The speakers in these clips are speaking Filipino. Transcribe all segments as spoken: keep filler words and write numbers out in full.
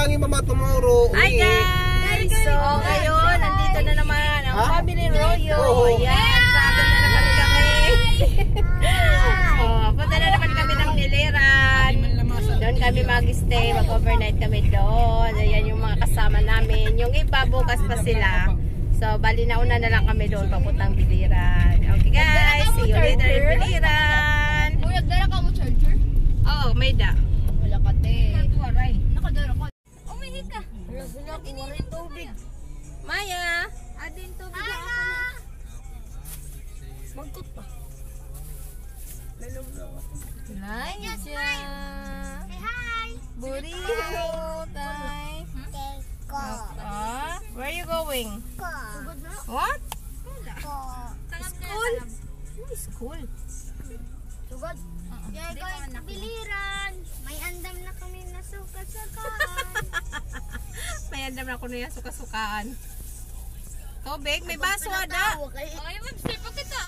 lang yung mama tomorrow. Hi guys! So ngayon, nandito na naman ang Ha? Family Royo. Oo. Ayan, sabi na naman kami. Oh, punta na naman kami ng Niliran. Doon kami mag-stay, mag-overnight kami doon. Ayan yung mga kasama namin. Yung iba bukas pa sila. So, bali na una na lang kami doon papuntang Biliran. Okay guys, see you later in Biliran. Uy, nagdala ka mo charger? Oh, may da. Wala ka, te. Nakatuwaray. Nakadala ka. Umihi ka. Wala ko rin tubig. Maya! Adin tubig na ako na. Magkot pa. Like siya. Say hi. Burrito time. Ah, where are you going? Sugod na. What? Tangab na. School? Ano school? Sugod. Yay, guys, Biliran. May andam na kami na suka-sukaan. May andam na ko na yung suka-sukaan. Tubig? May baso ada. Ay, website pa kita.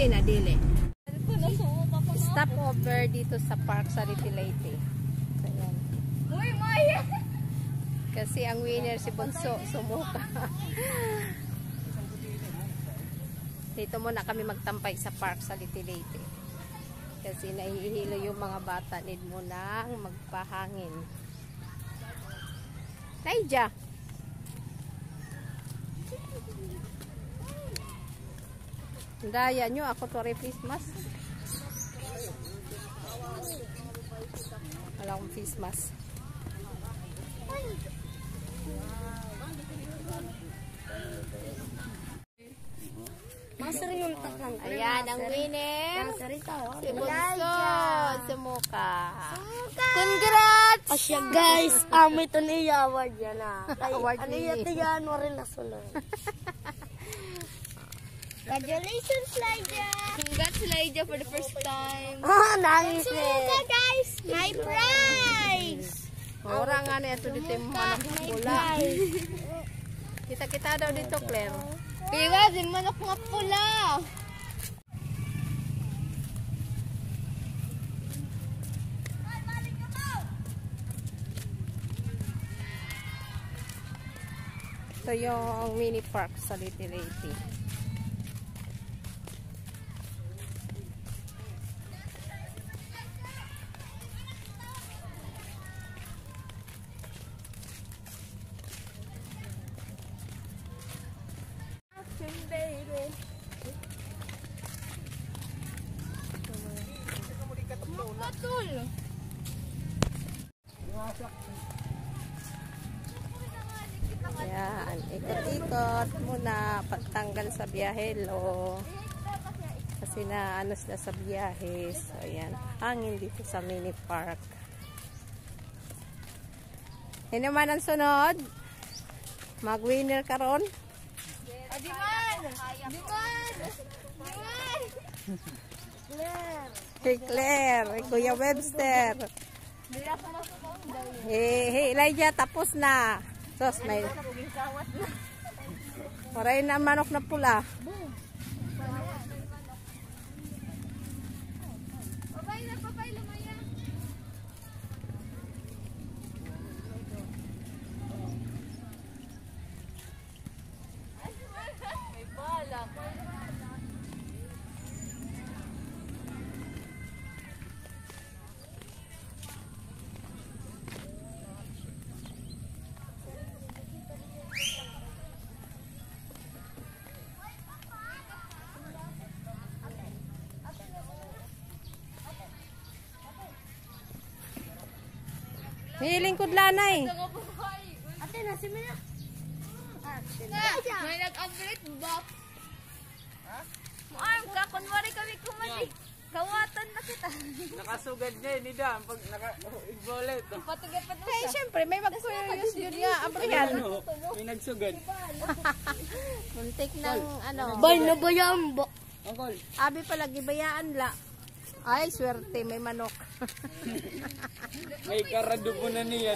Sige na, dili. Stop over dito sa park sa Leyte. Ayan. Uy, Maya! Kasi ang winner si Bunso, sumuka. Dito muna kami magtampay sa park sa Leyte. Kasi nahihilo yung mga bata, need mo nang magpahangin. Naija! Daya nyo, ako to face mask. Wala akong face mask. Masari yung takang. Ayan, ang winner. Si Bunso, sumuka. Congrats! Asya guys, amo ito niya award yan ah. Award Ano ni- yung tiyan mo rin nasunod. Congratulations, Lydia! Congrats, Lydia, for the first time. Ah, nangis eh. guys! My prize! Ora nga na ito dito yung manok na pula. Kita-kita daw dito, Claire. Piwa, din manok nga pula! Ito yung mini park sa Leyte. Ayan, ikot-ikot muna pagtanggal sa biyahe lo. Kasi na ano sila sa biyahe. So ayan, hangin dito sa mini park. Yan naman ang sunod. Mag-winner ka ron. Adiman! Adiman! Adiman! Hey Claire, hey Kuya Webster. Hey, hey Elijah, tapos na. Sos, may... Maray na manok na pula. Babay na, babay, lumaya. May bala. Hiling kudlanay. Ate, nasi mo na. May nag-upgrade box. Ha? Muam ka, kunwari kami kumali. Kawatan na kita. Nakasugad niya, hindi dam. Pag naka-igbolet. Patugay-patugay. Eh, syempre, may mag-curious yun nga. Abrihan. Ano? May nagsugad. Muntik ng ano. Bay na ba yan? Uncle. Abi pala, gibayaan la. Ay, swerte, may manok. May karado po na niyan.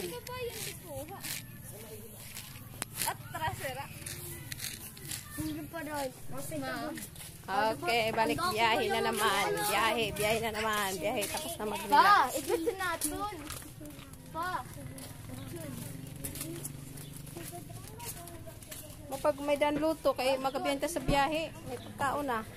At trasera. Hindi pa doon. Okay, balik biyahe na naman. Biyahe, biyahe na naman. Biyahe, tapos na mag-relax. Pa, ito sinatun. Pa. Mapag may danluto, kay magabiyanta sa biyahe. May pagkaon na.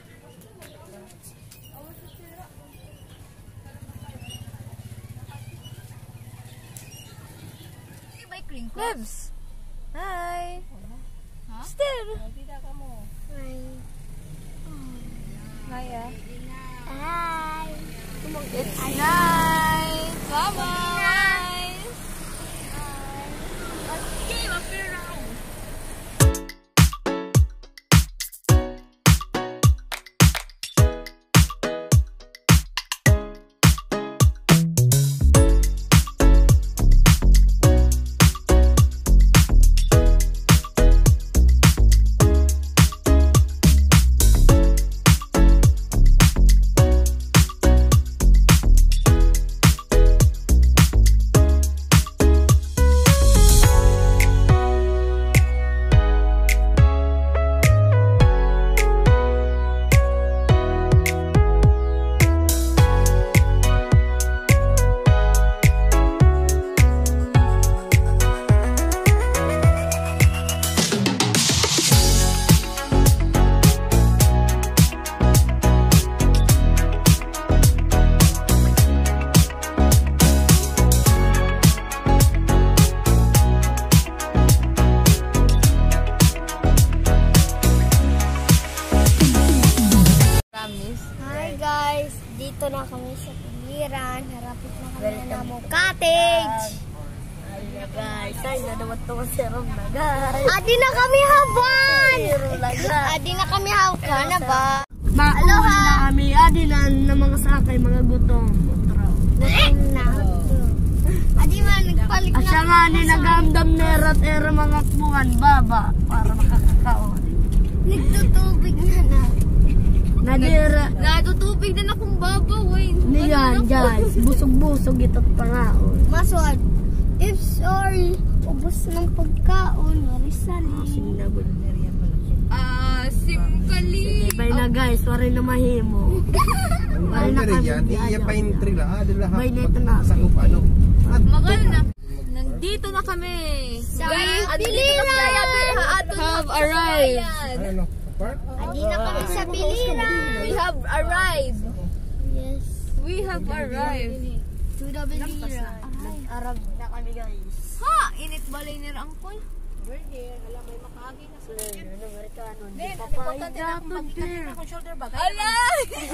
Lebs. Hi. Huh? Still. Hi. Hi, ah. Hi. It's Nice. Bye-bye. Nice. Okay, mapira. Nandito na kami sa Piliran. Harapit na kami na Namo Cottage. Ay guys, ay nadawat to si Rom na guys. Adi na kami haban. Adi Adi na kami haban na ba? Aloha na kami, adi na ng mga sakay, mga gutom. Gutom na. Adi man nagpalit At siya na. nga ni nagamdam ni Rat era mga kbuhan baba para makakakaon. Nagtutubig na na. Nadira. Natutubig na akong babaw. Niyan guys, busog-busog ito't pangaon. Maswad. If sorry, ubos ng pagkaon. Marisali. Sinabot. Ah, simkali. Bay na guys, wari na mahimo. Wari na kami yan, iya pa yung trila. Ah, dala ha. Bay nito na. Sa upano. At Magal na. Nandito na kami. Sa Biliran. Have arrived. ano? Apart? Adi na kami sa Biliran. We have arrived. Yes. We have arrived. To the Biliran. Arab na kami guys. Ha! Init balay ni Rangkol. Ano, Amerikano. Hindi pa pa. Ala!